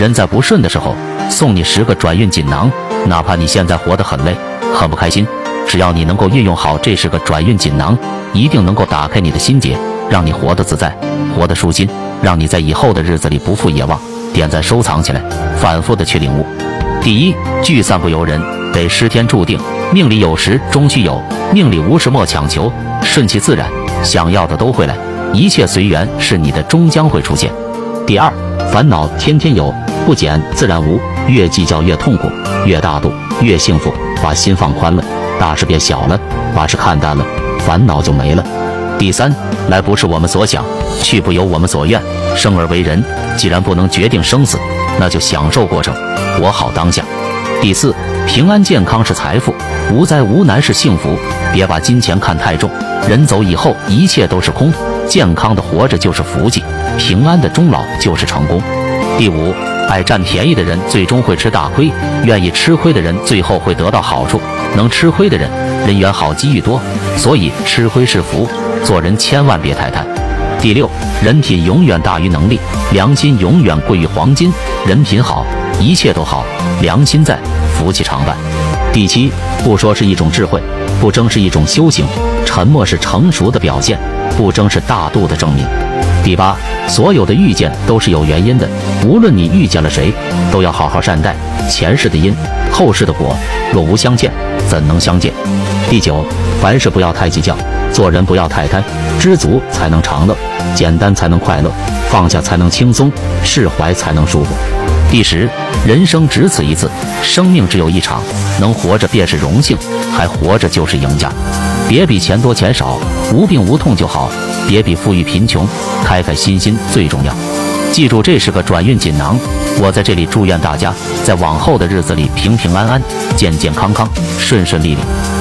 人在不顺的时候，送你10个转运锦囊。哪怕你现在活得很累，很不开心，只要你能够运用好这10个转运锦囊，一定能够打开你的心结，让你活得自在，活得舒心，让你在以后的日子里不负野望。点赞收藏起来，反复的去领悟。第一，聚散不由人，得失天注定，命里有时终须有，命里无时莫强求，顺其自然，想要的都会来，一切随缘，是你的终将会出现。第二，烦恼天天有，不减自然无，越计较越痛苦，越大度越幸福。把心放宽了，大事变小了，把事看淡了，烦恼就没了。第三，来不是我们所想，去不由我们所愿，生而为人，既然不能决定生死，那就享受过程，活好当下。第四，平安健康是财富，无灾无难是幸福。别把金钱看太重，人走以后一切都是空，健康的活着就是福气，平安的终老就是成功。第五，爱占便宜的人最终会吃大亏，愿意吃亏的人最后会得到好处。能吃亏的人，人缘好，机遇多，所以吃亏是福，做人千万别太贪。第六，人品永远大于能力，良心永远贵于黄金。人品好，一切都好；良心在，福气常伴。第七，不说是一种智慧，不争是一种修行，沉默是成熟的表现，不争是大度的证明。第八，所有的遇见都是有原因的，无论你遇见了谁，都要好好善待。前世的因，后世的果，若无相见，怎能相见？第九，凡事不要太计较，做人不要太贪，知足才能长乐，简单才能快乐，放下才能轻松，释怀才能舒服。第十，人生只此一次，生命只有一场，能活着便是荣幸，还活着就是赢家。别比钱多钱少，无病无痛就好，别比富裕贫穷，开开心心最重要。记住，这是个转运锦囊，我在这里祝愿大家在往后的日子里平平安安，健健康康，顺顺利利。